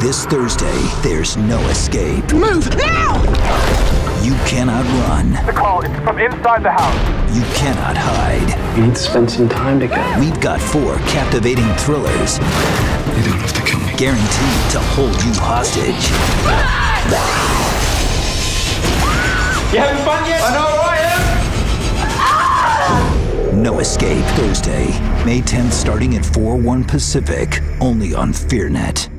This Thursday, there's no escape. Move now! You cannot run. The call is from inside the house. You cannot hide. We need to spend some time together. We've got 4 captivating thrillers You don't have to kill me. guaranteed to hold you hostage. You having fun yet? I know I am! No Escape, Thursday, May 10th, starting at 4/1 Pacific, only on FEARnet.